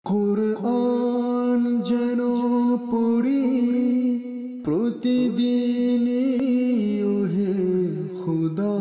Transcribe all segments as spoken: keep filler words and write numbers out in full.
কুরআন যেন পড়ি প্রতিদিন ওহে খুদা,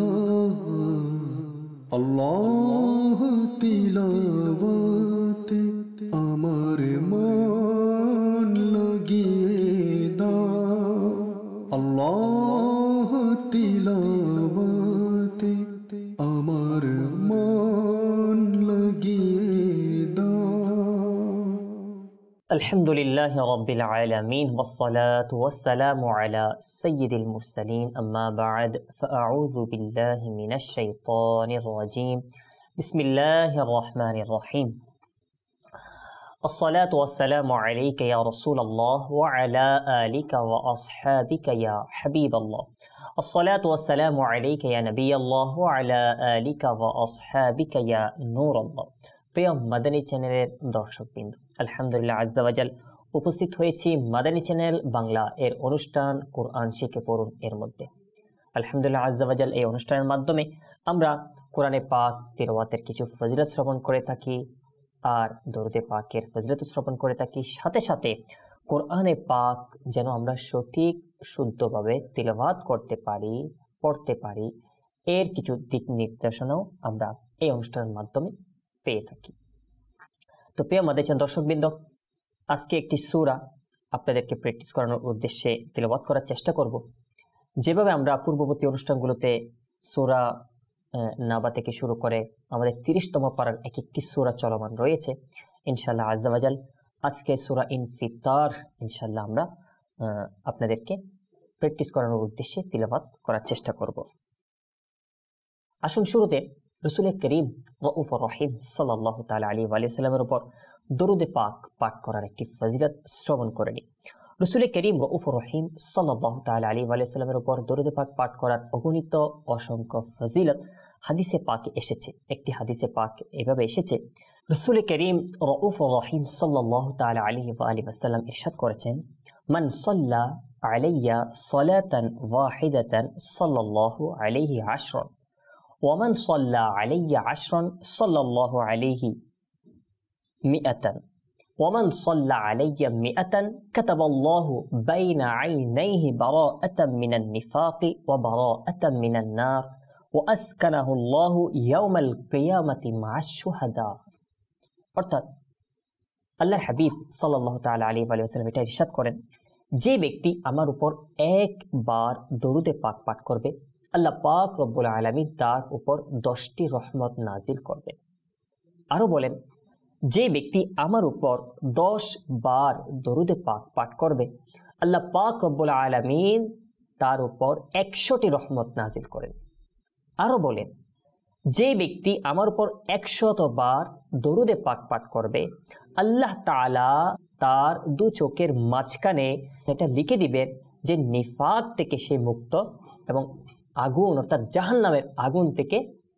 আল্লাহ তিলাওয়াতে আমার মন লাগিয়ে দাও, আল্লাহ তিলাওয়াতে আমার মন লাগিয়ে দাও। আলহামদুলিল্লাহ রাব্বিল আলামিন ওয়াসসালাতু ওয়াসসালামু আলা সাইয়্যিদিল মুরসালিন, আম্মা বা'দ, ফাআউযু বিল্লাহি মিনাশ শাইতানির রাজীম। বিসমিল্লাহির রাহমানির রাহিম। আসসালাতু ওয়াসসালামু আলাইকা ইয়া রাসূলাল্লাহ ওয়া আলা আলিকা ওয়া আসহাবিকা ইয়া হাবিবাল্লাহ। আসসালাতু ওয়াসসালামু আলাইকা ইয়া নবিয়াল্লাহ ওয়া আলা আলিকা ওয়া আসহাবিকা ইয়া নূরাল্লাহ। প্রিয় মাদানী চ্যানেলের দর্শকবৃন্দ, আলহামদুলিল্লাহ আজ্জা ওয়াজাল উপস্থিত হয়েছি মাদানী চ্যানেল বাংলা এর অনুষ্ঠান কোরআন শিখে পড়ুন এর মধ্যে। আলহামদুলিল্লাহ আজ্জা ওয়াজাল এই অনুষ্ঠানের মাধ্যমে আমরা কোরআনে পাক তিলাওয়াতের কিছু ফজিলত শ্রবণ করে থাকি, আর দরুদে পাকের ফজিলত শ্রবণ করে থাকি। সাথে সাথে কোরআনে পাক যেন আমরা সঠিক শুদ্ধভাবে তিলাওয়াত করতে পারি, পড়তে পারি, এর কিছু দিক নির্দেশনাও আমরা এই অনুষ্ঠানের মাধ্যমে পেয়ে থাকি। তো প্রিয় মাদানী চ্যানেল দর্শকবৃন্দ, আজকে একটি সূরা আপনাদেরকে প্র্যাকটিস করানোর উদ্দেশ্যে তিলাওয়াত করার চেষ্টা করব। যেভাবে আমরা পূর্ববর্তী অনুষ্ঠানগুলোতে সূরা নাবা থেকে শুরু করে আমাদের তিরিশতম পারার এক একটি সূরা চলমান রয়েছে, ইনশাআল্লাহ আজ্জা ওয়াজাল আজকে সূরা ইনফিতার ইনশাআল্লাহ আমরা আপনাদেরকে প্র্যাকটিস করানোর উদ্দেশ্যে তিলাওয়াত করার চেষ্টা করব। আসুন শুরুতে রাসূল করিম রাউফুর রহিম সাল্লাল্লাহু তাআলা আলাইহি ওয়া সাল্লামের উপর দরুদে পাক পাঠ করার একটি ফজিলত শ্রবণ করে নিই। রাসূল করিম রাউফুর রহিম সাল্লাল্লাহু তাআলা আলাইহি ওয়া সাল্লামের উপর দরুদে পাক পাঠ করার অগণিত অসংখ্য ফজিলত হাদিসে পাকে এসেছে। একটি হাদিসে পাক এভাবে এসেছে, রাসূল করিম রাউফুর রহিম সাল্লাল্লাহু তাআলা আলাইহি ওয়া সাল্লাম ইরশাদ করেছেন, মান সাল্লা আলাইয়া সালাতান ওয়াহিদাতান সাল্লাল্লাহু আলাইহি আশরান ومن صلى علي عشرا صلى الله عليه مئة ومن صلى علي مئة كتب الله بين عينيه براءة من النفاق وبراءة من النار وأسكنه الله يوم القيامة مع الشهداء। অর্থাৎ আল্লাহর হাবিব সাল্লাল্লাহু তাআলা আলাইহি ওয়া সাল্লাম এটা ইরশাদ করেন, যে ব্যক্তি আমার উপর একবার দরুদে পাক পাঠ করবে, আল্লাহ পাক রব্বুল আলামিন তার উপর দশটি রহমত নাজিল করবে। আরো বলেন, যে ব্যক্তি আমার উপর দশ বার দরুদে পাক পাঠ করবে, আল্লাহ পাক রব্বুল আলামিন তার উপর একশোটি রহমত নাজিল করেন। আরো বলেন, যে ব্যক্তি আমার উপর একশত বার দরুদে পাক পাঠ করবে, আল্লাহ তাআলা তার দু চোখের মাঝখানে এটা লিখে দিবেন যে নিফাক থেকে সে মুক্ত এবং আগুন অর্থাৎ জাহান্নামের আগুন থেকে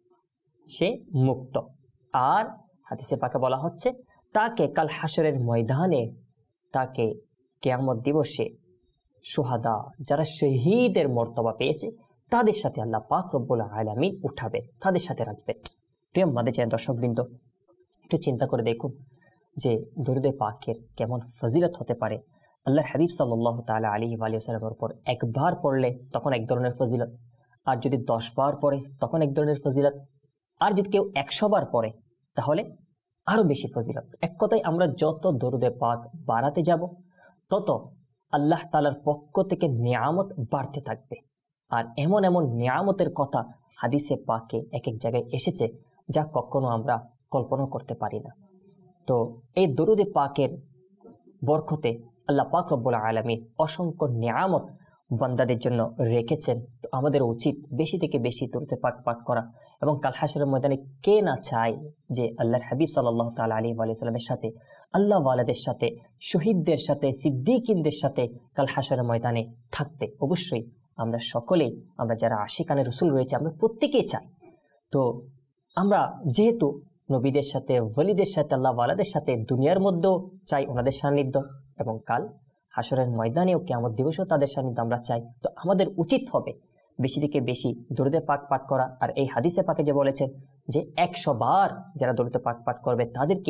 সে মুক্ত। আর হাদিসে পাকে বলা হচ্ছে, তাকে কাল হাসরের ময়দানে, তাকে কিয়ামত দিবসে শুহাদা যারা শহীদের মর্তবা পেয়েছে তাদের সাথে আল্লাহ পাক রব্বুল আলামিন উঠাবে, তাদের সাথে রাখবেন। প্রিয় মাদানী চ্যানেল দর্শকবৃন্দ, একটু চিন্তা করে দেখুন যে দরুদে পাকের কেমন ফজিলত হতে পারে। আল্লাহর হাবিব সাল্লাল্লাহু তাআলা আলাইহি ওয়া সাল্লামের উপর একবার পড়লে তখন এক ধরনের ফজিলত, আর যদি দশ বার পড়ে তখন এক ধরনের ফজিলত, আর যদি কেউ একশো বার পড়ে তাহলে আরো বেশি ফজিলত। এক কথায় আমরা যত দরুদে পাক বাড়াতে যাব তত আল্লাহ তাআলার পক্ষ থেকে নিয়ামত বাড়তে থাকবে। আর এমন এমন নিয়ামতের কথা হাদিসে পাকে এক এক জায়গায় এসেছে যা কখনো আমরা কল্পনা করতে পারি না। তো এই দরুদে পাকের বরকতে আল্লাহ পাক রব্বুল আলামিন অসংখ্য নিয়ামত বান্দাদের জন্য রেখেছেন। তো আমাদের উচিত বেশি থেকে বেশি দরুদে পাক পাঠ করা, এবং কাল হাসরের ময়দানে কে না চায় যে আল্লাহর হাবিব সাল্লাল্লাহু তাআলা আলাইহি ওয়া সাল্লামের সাথে, আল্লাহ ওয়ালাদের সাথে, শহীদদের সাথে, সিদ্দিকিনদের সাথে কাল হাসরের ময়দানে থাকতে। অবশ্যই আমরা সকলেই, আমরা যারা আশিকানে রাসূল রয়েছে, আমরা প্রত্যেকেই চাই। তো আমরা যেহেতু নবীদের সাথে, ওয়ালিদের সাথে, আল্লাহ ওয়ালাদের সাথে দুনিয়ার মধ্যেও চাই ওনাদের সান্নিধ্য, এবং কাল হাসরের ময়দানেও কিয়ামত দিবসেও তাদের সান্নিধ্য আমরা চাই। তো আমাদের উচিত হবে বেশি থেকে বেশি দরুদে পাক পাঠ করা। আর এই হাদিসে পাকে যে বলেছেন যে একশো বার যারা দরুদে পাক পাঠ করবে তাদেরকে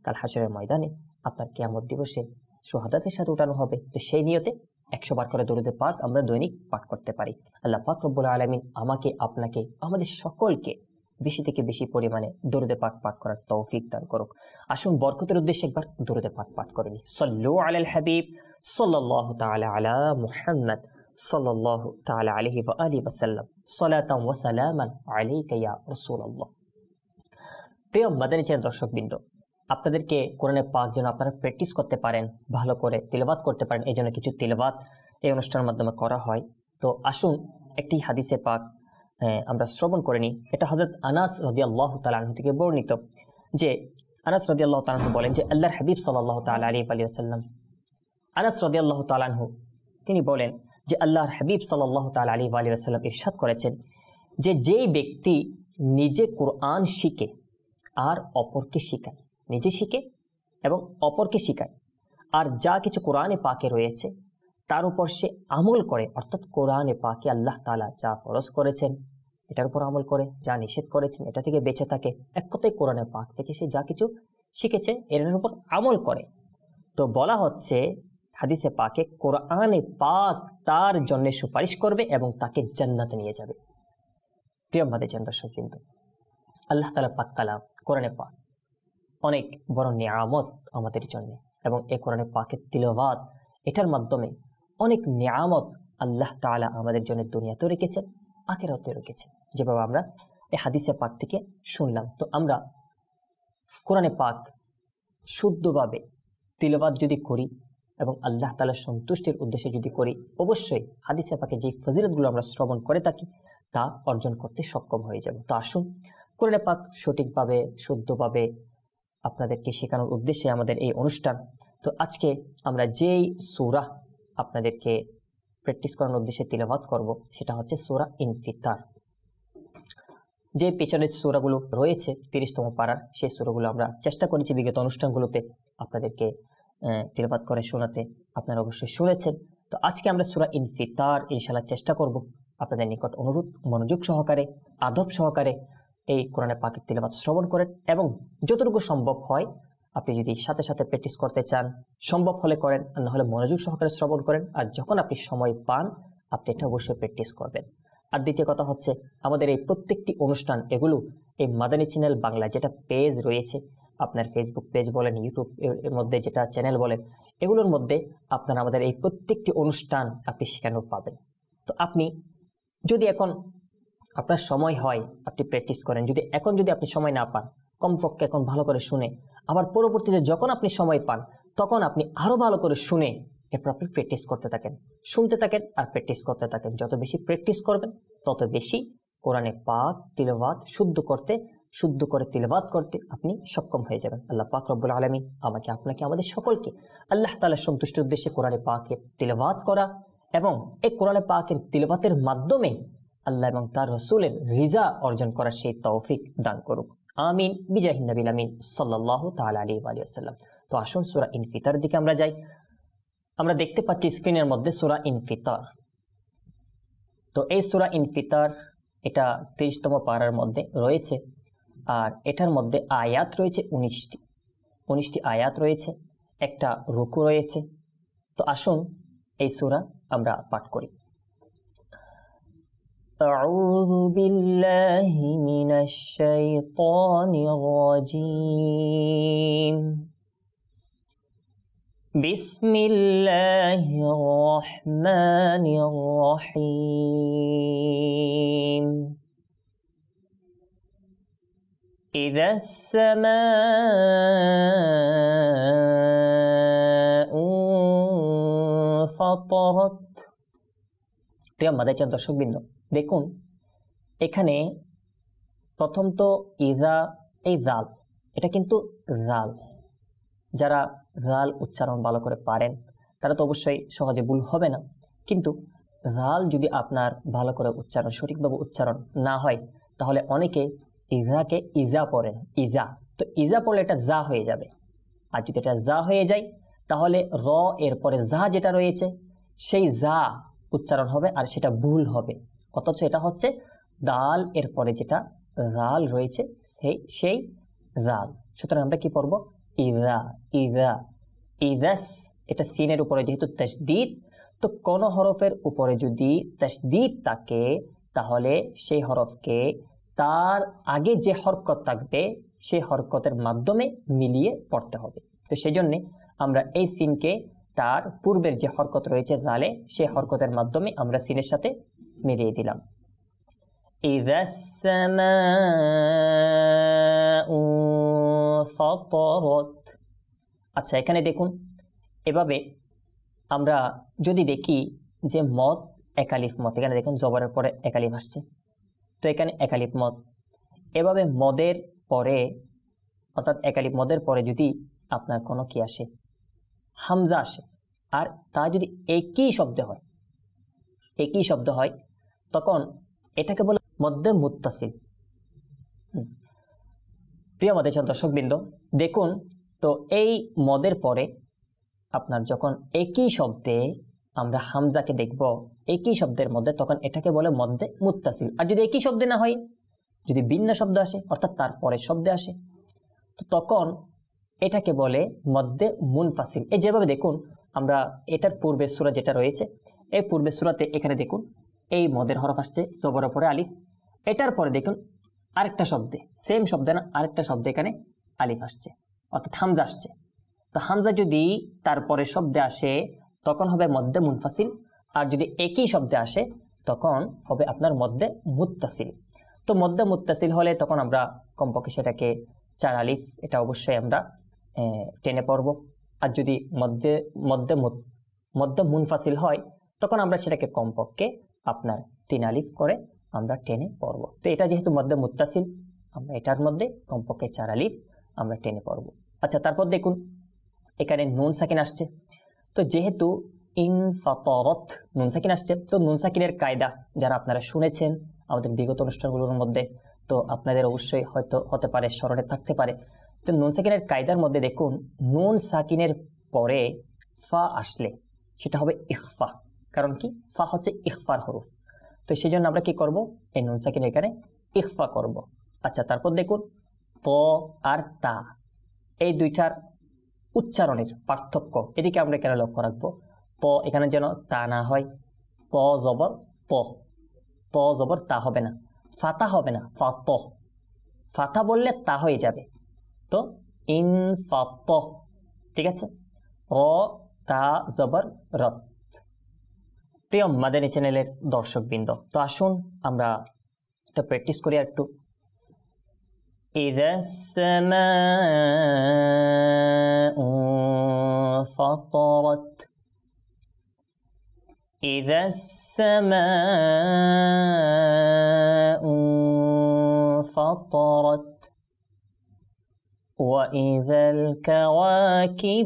কাল হাশরের ময়দানে আপনার কিয়ামত দিবসে শাহাদাতের সাথে উঠানো হবে। তো সেই নিয়তে একশো বার করে দরুদে পাক আমরা দৈনিক পাঠ করতে পারি। আল্লাহ পাক রব্বুল আলামিন আমাকে, আপনাকে, আমাদের সকলকে বেশি থেকে বেশি পরিমাণে দরুদে পাক পাঠ করার তৌফিক দান করুক। আসুন বরকতের উদ্দেশ্যে একবার দরুদে পাক পাঠ করে নিই। সাল্লু আলাল হাবিব সাল্লাল্লাহু তাআলা আলা মুহাম্মদ সাল্লাল্লাহু তাআলা আলাইহি ওয়া আলিহি ওয়া সাল্লাম সালাতান ওয়া সালামান আলাইকা ইয়া রাসূলুল্লাহ। প্রিয় মাদানী চ্যানেল দর্শকবৃন্দ, আপনাদেরকে কোরআনে পাক যেন আপনারা প্র্যাকটিস করতে পারেন, ভালো করে তিলাওয়াত করতে পারেন, এই জন্য কিছু তিলাওয়াত এই অনুষ্ঠানের মাধ্যমে করা হয়। তো আসুন একটি হাদিসে পাক আমরা শ্রবণ করে নিই। এটা হযরত আনাস রাদিয়াল্লাহু তাআলা আনহু থেকে বর্ণিত যে আনাস রাদিয়াল্লাহু তাআলা আনহু বলেন যে আল্লাহর হাবিব সাল্লাল্লাহু তাআলা আলাইহি ওয়া সাল্লাম, আনাস রাদিয়াল্লাহু তাআলা আনহু তিনি বলেন যে আল্লাহর হাবিব সাল্লাল্লাহু তাআলা আলাইহি ওয়া সাল্লাম ইরশাদ করেছেন যে যেই ব্যক্তি নিজে কোরআন শিখে আর অপরকে শিখায়, নিজে শিখে এবং অপরকে শিখায়, আর যা কিছু কোরআনে পাকে রয়েছে তার উপর সে আমল করে, অর্থাৎ কোরআনে পাকে আল্লাহ তাআলা যা ফরজ করেছেন এটার উপর আমল করে, যা নিষেধ করেছেন এটা থেকে বেঁচে থাকে, এক কথায় কোরআনে পাক থেকে সে যা কিছু শিখেছে এর উপর আমল করে। তো বলা হচ্ছে হাদিসে পাকে কোরআনে পাক তার জন্য সুপারিশ করবে এবং তাকে জান্নাতে নিয়ে যাবে। প্রিয় মাদানী চ্যানেল দর্শক, কিন্তু আল্লাহ তাআলা পাক কালাম কোরআনে পাক অনেক বড় নিয়ামত আমাদের জন্য, এবং এই কোরআনে পাকের তিলাওয়াত এটার মাধ্যমে অনেক নিয়ামত আল্লাহ তাআলা আমাদের জন্য দুনিয়াতেও রেখেছেন, আখিরাতেও রেখেছেন, যেভাবে আমরা এই হাদিসে পাক থেকে শুনলাম। তো আমরা কোরআনে পাক শুদ্ধভাবে তিলাওয়াত যদি করি এবং আল্লাহ তাআলার সন্তুষ্টির উদ্দেশ্যে যদি করি, অবশ্যই হাদিসে পাকে যে ফজিলতগুলো আমরা শ্রবণ করে থাকি তা অর্জন করতে সক্ষম হয়ে যাব। তো আসুন কোরআনে পাক সঠিকভাবে শুদ্ধভাবে আপনাদেরকে শেখানোর উদ্দেশ্যে আমাদের এই অনুষ্ঠান। তো আজকে আমরা যেই সূরা আপনাদেরকে প্র্যাকটিস করানোর উদ্দেশ্যে তিলাওয়াত করব সেটা হচ্ছে সূরা ইনফিতার। যে পেছনের সূরাগুলো রয়েছে তিরিশতম পারার, সেই সূরাগুলো আমরা চেষ্টা করেছি বিগত অনুষ্ঠানগুলোতে আপনাদেরকে তিলাওয়াত করে শোনাতে, আপনারা অবশ্যই শুনেছেন। তো আজকে আমরা সূরা ইনফিতার ইনশাআল্লাহ চেষ্টা করব আপনাদের নিকট অনুরোধ মনোযোগ সহকারে, আদব সহকারে এই কোরআনে পাকের তিলাওয়াত শ্রবণ করেন, এবং যতটুকু সম্ভব হয় আপনি যদি সাথে সাথে প্র্যাকটিস করতে চান সম্ভব হলে করেন, আর না হলে মনোযোগ সহকারে শ্রবণ করেন, আর যখন আপনি সময় পান আপনি এটা অবশ্যই প্র্যাকটিস করবেন। আর দ্বিতীয় কথা হচ্ছে আমাদের এই প্রত্যেকটি অনুষ্ঠান এগুলো এই মাদানী চ্যানেল বাংলা যেটা পেজ রয়েছে, আপনার ফেসবুক পেজ বলেন, ইউটিউব এর মধ্যে যেটা চ্যানেল বলেন, এগুলোর মধ্যে আপনার আমাদের এই প্রত্যেকটি অনুষ্ঠান আপনি সেখানেও পাবেন। তো আপনি যদি এখন আপনার সময় হয় আপনি প্র্যাকটিস করেন, যদি এখন যদি আপনি সময় না পান কমপক্ষে এখন ভালো করে শুনে, আবার পরবর্তীতে যখন আপনি সময় পান তখন আপনি আরো ভালো করে শুনে এরপর আপনি প্র্যাকটিস করতে থাকেন, শুনতে থাকেন আর প্র্যাকটিস করতে থাকেন। যত বেশি প্র্যাকটিস করবেন তত বেশি কোরআনে পাক তিলাওয়াত শুদ্ধ করতে শুদ্ধ করে তিলাওয়াত করতে আপনি সক্ষম হয়ে যাবেন। আল্লাহ পাক রব্বুল আলামিন আমাকে, আপনাকে, আমাদের সকলকে আল্লাহ তাআলার সন্তুষ্টির উদ্দেশ্যে কোরআনে পাকের তিলাওয়াত করা এবং এই কোরআনে পাকের তিলাওয়াতের মাধ্যমে আল্লাহ এবং তার রাসূলের রিজা অর্জন করার সেই তৌফিক দান করুক। আমিন বিজাহিন নবীল আমিন সাল্লাল্লাহু তাআলা আলাইহি ওয়া সাল্লাম। তো আসুন সূরা ইনফিতার দিকে আমরা যাই। আমরা দেখতে পাচ্ছি স্ক্রিনের মধ্যে সূরা ইনফিতার। তো এই সূরা ইনফিতার এটা তিরিশতম পারার মধ্যে রয়েছে, আর এটার মধ্যে আয়াত রয়েছে উনিশটি উনিশটি আয়াত রয়েছে, একটা রুকু রয়েছে। তো আসুন এই সূরা আমরা পাঠ করি। أعوذ بالله من الشيطان الرجيم بسم الله الرحمن الرحيم إذا السماء انفطرت। প্রিয় মাদানী চ্যানেল দর্শকবৃন্দ, দেখুন এখানে প্রথম তো ইজা, এই জাল এটা কিন্তু জাল, যারা জাল উচ্চারণ ভালো করে পারেন তারা তো অবশ্যই সহজে ভুল হবে না, কিন্তু জাল যদি আপনার ভালো করে উচ্চারণ সঠিকভাবে উচ্চারণ না হয় তাহলে অনেকে ইজাকে ইজা পড়েন, ইজা। তো ইজা পড়লে এটা যা হয়ে যাবে, আর যদি এটা যা হয়ে যায় তাহলে র এর পরে যা যেটা রয়েছে সেই যা উচ্চারণ হবে আর সেটা ভুল হবে, অথচ এটা হচ্ছে দাল এর পরে যেটা জাল রয়েছে সেই সেই জাল। সুতরাং আমরা কি পড়ব? ইদা ইদা ইদাস, এটা সিনের উপরে যেহেতু তাসদীদ, তো কোন হরফের উপরে যদি তাসদীদ থাকে তাহলে সেই হরফকে তার আগে যে হরকত থাকবে সেই হরকতের মাধ্যমে মিলিয়ে পড়তে হবে। তো সেই জন্যে আমরা এই সিনকে তার পূর্বের যে হরকত রয়েছে জালে, সেই হরকতের মাধ্যমে আমরা সিনের সাথে মিলিয়ে দিলাম। ইদাস সামাউ ফাতারাত। আচ্ছা, এখানে দেখুন, এভাবে আমরা যদি দেখি যে মদ একালিফ মদ, এখানে দেখুন জবরের পরে একালিফ আসছে, তো এখানে একালিফ মদ। এভাবে মদের পরে অর্থাৎ একালিফ মদের পরে যদি আপনার কোনো কি আসে, হামজা আসে, আর তা যদি একই শব্দ হয় একই শব্দ হয় তখন এটাকে বলে মধ্যে মুত্তাসিল। প্রিয় আমাদের দর্শকবৃন্দ, দেখুন তো এই মদের পরে আপনার যখন একই শব্দে আমরা হামজাকে দেখব একই শব্দের মধ্যে, তখন এটাকে বলে মধ্যে মুত্তাসিল। আর যদি একই শব্দে না হয়, যদি ভিন্ন শব্দ আসে অর্থাৎ তার পরের শব্দে আসে, তো তখন এটাকে বলে মধ্যে মুনফাসিল। এই যেভাবে দেখুন আমরা এটার পূর্বের সূরা যেটা রয়েছে, এই পূর্বের সূরাতে এখানে দেখুন এই মদের হরফ আসছে, জবরের পরে আলিফ, এটার পরে দেখুন আরেকটা শব্দে, সেম শব্দে না আরেকটা শব্দে এখানে আলিফ আসছে অর্থাৎ হামজা আসছে। তো হামজা যদি তারপরে শব্দে আসে তখন হবে মধ্যে মুনফাসিল, আর যদি একই শব্দে আসে তখন হবে আপনার মধ্যে মুত্তাসিল। তো মধ্যে মুত্তাসিল হলে তখন আমরা কমপক্ষে সেটাকে চার আলিফ, এটা অবশ্যই আমরা টেনে পড়ব। আর যদি মধ্যে মধ্যে মধ্যে মুনফাসিল হয় তখন আমরা সেটাকে কমপক্ষে আপনার তিন আলিফ করে আমরা টেনে পড়ব। তো এটা যেহেতু মধ্যে মুত্তাসিল, আমরা এটার মধ্যে কমপক্ষে চার আলিফ আমরা টেনে পড়ব। আচ্ছা, তারপর দেখুন এখানে নুন সাকিন আসছে, তো যেহেতু ইন ফাতারাত নুন সাকিন আসছে, তো নুন সাকিনের কায়দা যারা আপনারা শুনেছেন আমাদের বিগত অনুষ্ঠানগুলোর মধ্যে, তো আপনাদের অবশ্যই হয়তো হতে পারে স্মরণে থাকতে পারে। তো নুন সাকিনের কায়দার মধ্যে দেখুন নুন সাকিনের পরে ফা আসলে সেটা হবে ইখফা। কারণ কি, ফা হচ্ছে ইখফার হরফ, তো সেই জন্য আমরা কি করব, এই নুন সাকিন এখানে ইখফা করব। আচ্ছা, তারপর দেখুন ত আর তা, এই দুইটার উচ্চারণের পার্থক্য এদিকে আমরা কেন লক্ষ্য রাখবো। ত এখানে যেন তা না হয়, ত জবর ত, ত জবর তা হবে না, ফাতা হবে না, ফাত, ফাতা বললে তা হয়ে যাবে। তো ইন ফাত, ঠিক আছে, র তা জবর রত। প্রিয় মাদানী চ্যানেলের দর্শকবৃন্দ, তো আসুন আমরা এটা প্র্যাকটিস করি একটু। ইযা সামাউ ফাতারাত, ইযা সামাউ ফাতারাত, وإذا الكواكب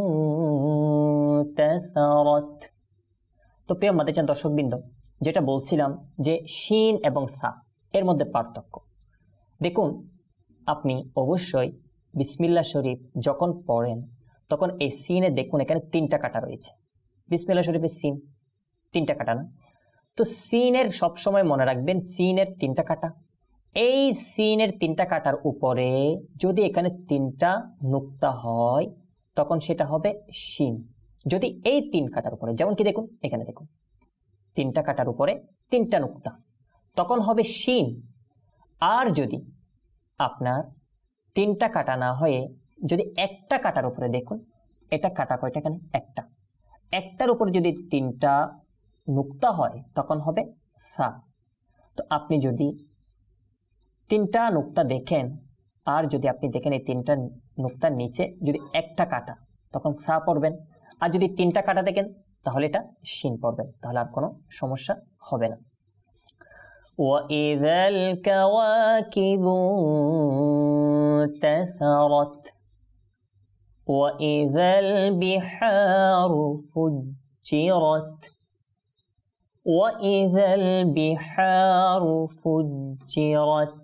انتثرت। তো প্রিয় মাদানী দর্শকবৃন্দ, যেটা বলছিলাম যে শিন এবং সা এর মধ্যে পার্থক্য দেখুন। আপনি অবশ্যই বিসমিল্লাহ শরীফ যখন পড়েন তখন এই সিনে দেখুন এখানে তিনটা কাটা রয়েছে। বিসমিল্লাহ শরীফের সিন তিনটা কাটা না, তো সিনের সবসময় মনে রাখবেন সিনের তিনটা কাটা। এই সিনের তিনটা কাটার উপরে যদি এখানে তিনটা নুক্তা হয় তখন সেটা হবে শিন। যদি এই তিন কাটার উপরে, যেমন কি দেখুন এখানে দেখুন তিনটা কাটার উপরে তিনটা নুক্তা, তখন হবে শিন। আর যদি আপনার তিনটা কাটা না হয়ে যদি একটা কাটার উপরে দেখুন, এটা কাটা কয়টা এখানে একটা, একটার উপরে যদি তিনটা নুক্তা হয় তখন হবে সা। তো আপনি যদি তিনটা নুক্তা দেখেন আর যদি আপনি দেখেন এই তিনটা নুক্তার নিচে যদি একটা কাটা তখন সা পড়বেন, আর যদি তিনটা কাটা দেখেন তাহলে এটা শিন পড়বেন, তাহলে আর কোনো সমস্যা হবে না। وَإِذَا الْكَوَاكِبُ انتَثَرَتْ وَإِذَا الْبِحَارُ فُجِّرَتْ وَإِذَا الْبِحَارُ فُجِّرَتْ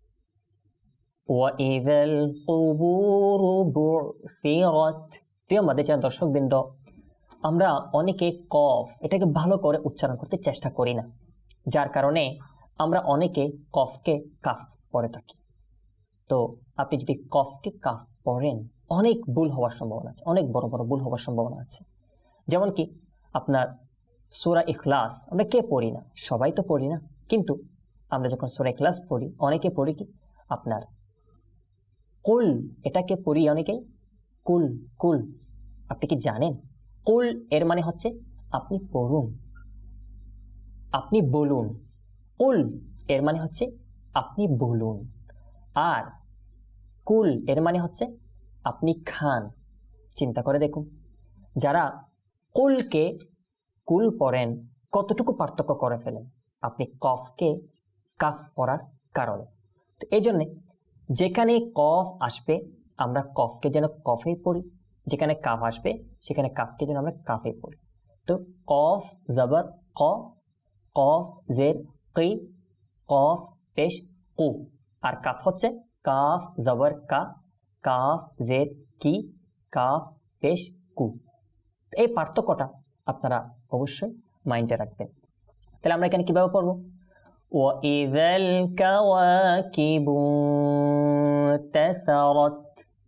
وَإِذَا الْقُبُورُ بُعْثِرَتْ। প্রিয় মাদানী দর্শকবৃন্দ, আমরা অনেকে কফ এটাকে ভালো করে উচ্চারণ করতে চেষ্টা করি না, যার কারণে আমরা অনেকে কফকে কাফ পড়ে থাকি। তো আপনি যদি কফকে কাফ পড়েন অনেক ভুল হওয়ার সম্ভাবনা আছে, অনেক বড় বড় ভুল হওয়ার সম্ভাবনা আছে। যেমন কি আপনার সূরা ইখলাস আমরা কে পড়ি না? সবাই তো পড়ি না, কিন্তু আমরা যখন সূরা ইখলাস পড়ি অনেকে পড়ি কি আপনার কুল, এটাকে পড়ি অনেকেই কুল কুল। আপনি কি জানেন কুল এর মানে হচ্ছে আপনি পড়ুন, আপনি বলুন। কুল এর মানে হচ্ছে আপনি বলুন, আর কুল এর মানে হচ্ছে আপনি খান। চিন্তা করে দেখুন, যারা কুলকে কুল পড়েন কতটুকু পার্থক্য করে ফেলেন আপনি কফকে কাফ পড়ার কারণে। তো এই জন্যে যেখানে কফ আসবে আমরা কফকে যেন কফে পড়ি, যেখানে কাফ আসবে সেখানে কাফকে যেন আমরা কাফে পড়ি। তো কফ জবর ক, কফ জের কি, কফ পেশ কু, আর কাফ হচ্ছে কাফ জবর কা, কাফ জের কি, কাফ পেশ কু। এই পার্থক্যটা আপনারা অবশ্যই মাইন্ডে রাখবেন। তাহলে আমরা এখানে কিভাবে পড়বো? وَإِذَا الْكَوَاكِبُ انتَثَرَتْ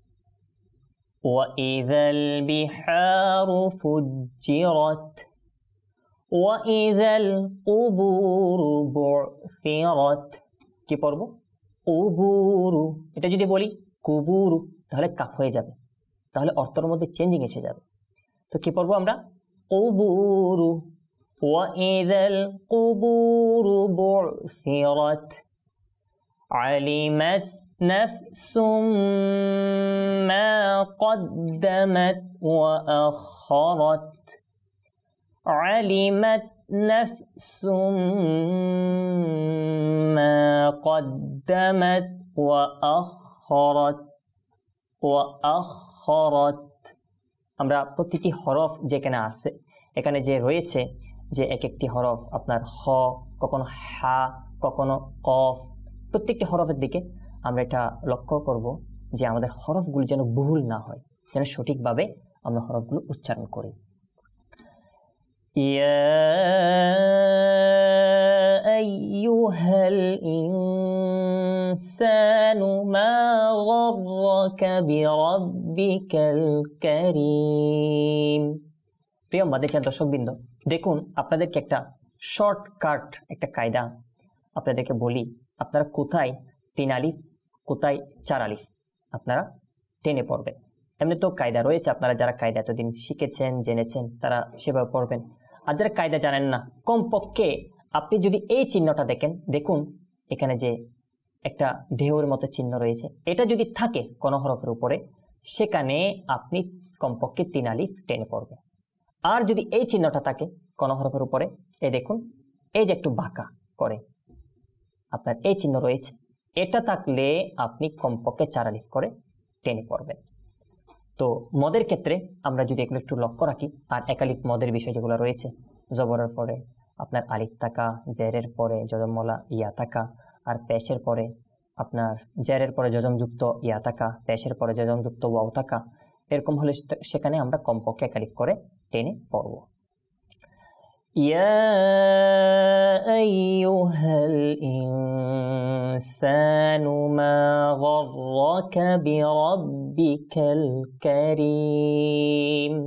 وَإِذَا الْبِحَارُ فُجِّرَتْ وَإِذَا الْقُبُورُ بُعْثِرَتْ। কি পড়বো? কুবুরু। এটা যদি বলি কুবুরু তাহলে কাফ হয়ে যাবে, তাহলে অর্থের মধ্যে চেঞ্জিং এসে যাবে। তো কি পড়বো আমরা? কুবুরু। وَإِذَا الْقُبُورُ بُعْثِرَتْ عَلِمَتْ نَفْسٌ مَا قَدَّمَتْ وَأَخَّرَتْ عَلِمَتْ نَفْسٌ مَا قَدَّمَتْ وَأَخَّرَتْ وَأَخَّرَتْ। আমরা প্রতিটি হরফ যেখানে আছে, এখানে যে রয়েছে যে এক একটি হরফ আপনার হ, কখনো হা, কখনো কফ, প্রত্যেকটি হরফের দিকে আমরা এটা লক্ষ্য করব যে আমাদের হরফগুলো যেন ভুল না হয়, যেন সঠিকভাবে আমরা হরফগুলো উচ্চারণ করি। ইয়া আইয়ুহাল ইনসানু মা গররাকা বিরাব্বিকাল কারীম। প্রিয় মাদ্রাসার দর্শকবৃন্দ, দেখুন আপনাদেরকে একটা শর্টকাট একটা কায়দা আপনাদেরকে বলি। আপনারা কোথায় তিন আলিফ, কোথায় চার আলিফ আপনারা টেনে পড়বেন। এমনি তো কায়দা রয়েছে, আপনারা যারা কায়দা এতদিন শিখেছেন জেনেছেন তারা সেভাবে পড়বেন। আর যারা কায়দা জানেন না, কমপক্ষে আপনি যদি এই চিহ্নটা দেখেন, দেখুন এখানে যে একটা ঢেউয়ের মতো চিহ্ন রয়েছে, এটা যদি থাকে কোনো হরফের উপরে, সেখানে আপনি কমপক্ষে তিন আলিফ টেনে পড়বেন। আর যদি এই চিহ্নটা থাকে কোনো হরফের উপরে, এই দেখুন এই যে একটু বাঁকা করে আপনার এই চিহ্ন রয়েছে, এটা থাকলে আপনি কমপক্ষে চার আলিফ করে টেনে পড়বেন। তো মদের ক্ষেত্রে আমরা যদি এগুলো একটু লক্ষ্য রাখি, আর এক আলিফ মদের বিষয় যেগুলো রয়েছে, জবরের পরে আপনার আলিফ থাকা, জেরের পরে জজমওয়ালা ইয়া থাকা, আর পেশের পরে আপনার জেরের পরে জজমযুক্ত ইয়া থাকা, পেশের পরে জজমযুক্ত ওয়াও থাকা, এরকম হলে সেখানে আমরা কমপক্ষে এক আলিফ করে টেনে পড়ব। ইয়া আইয়ুহাল ইনসানু মা গররাকা বিরাব্বিকাল কারীম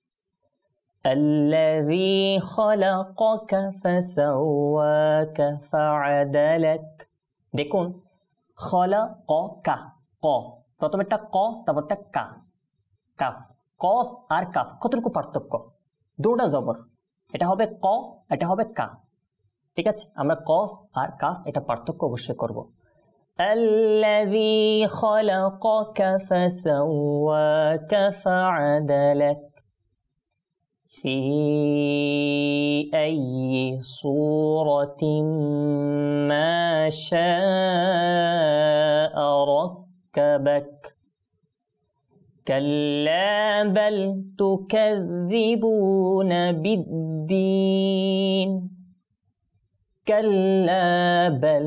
الذي خلقك فسواك فعدلك। দেখুন খলাকা, ক প্রথমেরটা ক, তারপরটা কা, কাফ। কফ আর কাফ কতটুকু পার্থক্য? দুটো জবর, এটা হবে ক, এটা হবে কা। ঠিক আছে, আমরা কফ আর কাফ এটা পার্থক্য অবশ্যই করব। الذي خلقك فسواك فعدلك في أي صورة ما شاء ركبك كلا بل تكذبون بالدين كلا بل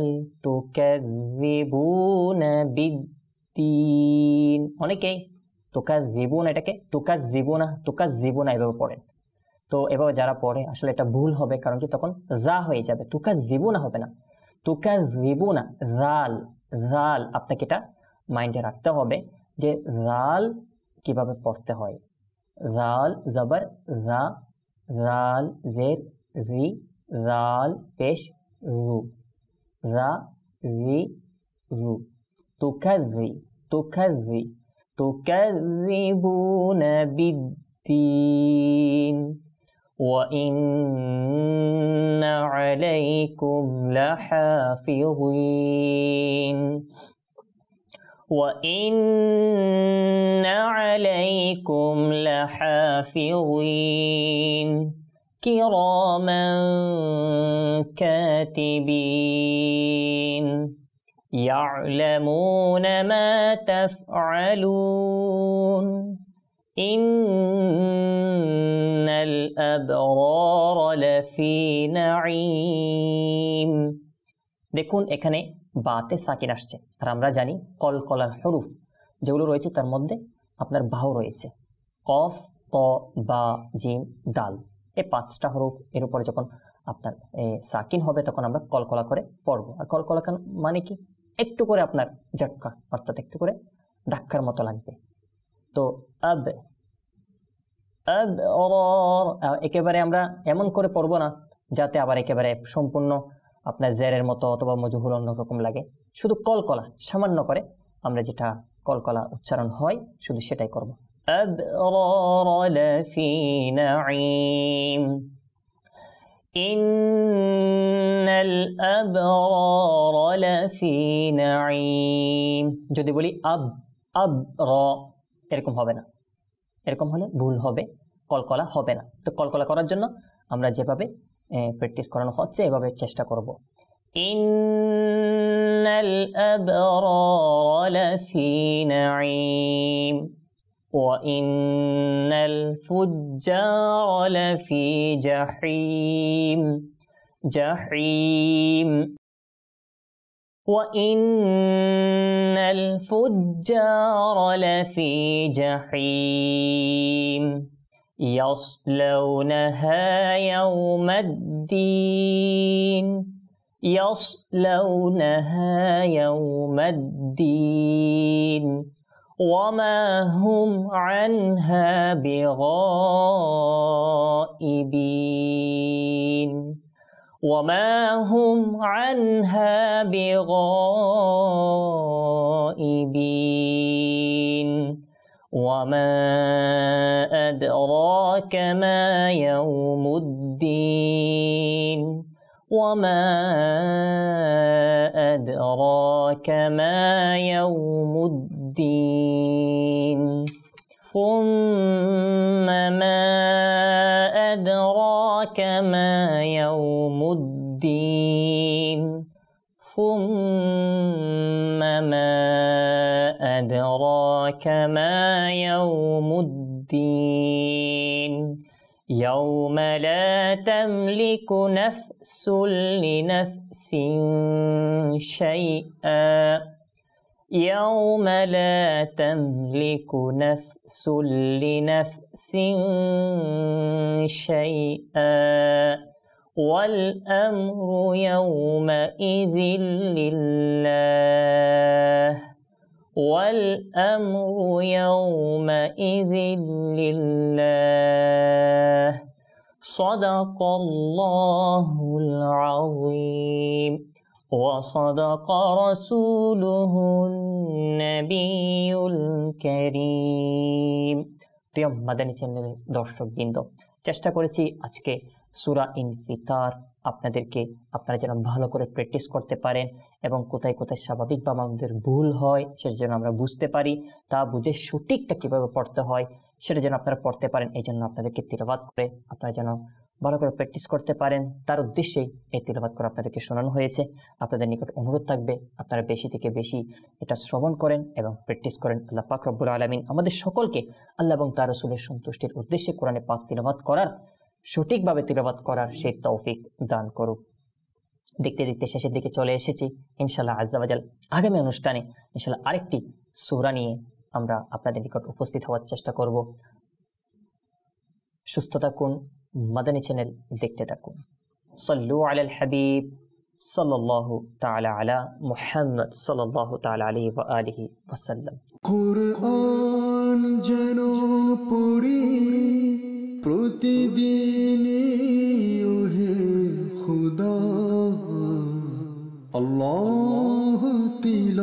تكذبون بالدين। অনেকেই তুকাজ্জিবুন এটাকে তুকাজ্জিবুনা তুকাজ্জিবুনা এভাবে পড়েন। তো এভাবে যারা পড়ে আসলে এটা ভুল হবে, কারণ কি তখন যা হয়ে যাবে, তুকাজ্জিবুনা হবে না, তুকাজ্জিবুনা। জাল জাল আপনাকে এটা মাইন্ডে রাখতে হবে যে জাল কিভাবে পড়তে হয়। জাল জবর জা, জাল জের জি, জাল পেশ রু, জা জি রু। তুকাজি তুকাজি তুকাজিবুনা বিদ্দিন ওয়া ইন্না আলাইকুম লাহাফিযিন ওয়া ইন্না আলাইকুম লাহাফিযিন কিরামান কাতিবিন يعلمون ما تفعلون إن الأبرار لفي نعيم। দেখুন এখানে বাতে সাকিন আসছে, আর আমরা জানি কলকলার হরুফ যেগুলো রয়েছে তার মধ্যে আপনার বাহু রয়েছে, কফ, ত, বা, জিম, দাল। এই পাঁচটা হরুফ এর উপরে যখন আপনার সাকিন হবে তখন আমরা কলকলা করে পড়বো। আর কলকলা মানে কি? একটু করে আপনার ঝটকা, অর্থাৎ একটু করে ধাক্কার মতো লাগবে। তো আব আব একেবারে আমরা এমন করে পড়বো না যাতে আবার একেবারে সম্পূর্ণ আপনার জেরের মতো অথবা মজহুল অন্যরকম লাগে। শুধু কলকলা সামান্য করে আমরা যেটা কলকলা উচ্চারণ হয় শুধু সেটাই করবো। আবরার লাফি নাঈম ইন্নাল আবরার লাফি নাঈম। যদি বলি আব আব র, এরকম হবে না, এরকম হলে ভুল হবে, কলকলা হবে না। তো কলকলা করার জন্য আমরা যেভাবে প্র্যাকটিস করানো হচ্ছে এভাবে চেষ্টা করব। ইন্নাল আবরার লাফি নাঈম ওয়া ইন্নাল ফুজ্জার লাফি জাহিম জাহিম ওয়া ইন্নাল ফুজ্জার লাফি জাহিম يصلونها يوم الدين يصلونها يوم الدين وما هم عنها بغائبين وما هم عنها بغائبين وما أدراك ما يوم الدين وما أدراك ما يوم الدين ثم ما أدراك ما يوم الدين ثم ما أدراك ما يوم الدين يوم لا تملك نفس لنفس شيئا يوم لا تملك نفس لنفس شيئا والأمر يومئذ لله والأمر يومئذ لله صدق الله العظيم وصدق رسوله النبي الكريم। প্রিয় মাদানী চ্যানেলের দর্শকবৃন্দ, চেষ্টা করেছি আজকে সূরা ইনফিতার আপনাদেরকে আপনারা যেন ভালো করে প্র্যাকটিস করতে পারেন এবং কোথায় কোথায় স্বাভাবিকভাবে আমাদের ভুল হয় সেটা যেন আমরা বুঝতে পারি, তা বুঝে সঠিকটা কিভাবে পড়তে হয় সেটা যেন আপনারা পড়তে পারেন। এই জন্য আপনাদেরকে তিলাওয়াত করে আপনারা যেন ভালো করে প্র্যাকটিস করতে পারেন, তার উদ্দেশ্যেই এই তিলাওয়াত করে আপনাদেরকে শোনানো হয়েছে। আপনাদের নিকট অনুরোধ থাকবে আপনারা বেশি থেকে বেশি এটা শ্রবণ করেন এবং প্র্যাকটিস করেন। আল্লাহ পাক রব্বুল আলামিন আমাদের সকলকে আল্লাহ এবং তার রাসূলের সন্তুষ্টির উদ্দেশ্যে কোরআনে পাক তিলাওয়াত করার, সঠিকভাবে তিলাওয়াত করার সেই তৌফিক দান করুক। দেখতে দেখতে শেষের দিকে চলে এসেছি। ইনশাআল্লাহ আজ্জা ওয়া জাল আগামী অনুষ্ঠানে ইনশাআল্লাহ আরেকটি সূরা নিয়ে আমরা আপনাদের নিকট উপস্থিত হওয়ার চেষ্টা করব। সুস্থ থাকুন, মাদানী চ্যানেল দেখতে থাকুন। সাল্লু আলাল হাবিব সাল্লাল্লাহু তাআলা আলা মুহাম্মদ সাল্লাল্লাহু তাআলা আলাইহি ওয়া আলিহি ওয়াসাল্লাম। কুরআন কোরআন যেন পড়ি প্রতিদিনই ওহে খুদা, আল্লাহ তিলাওয়াত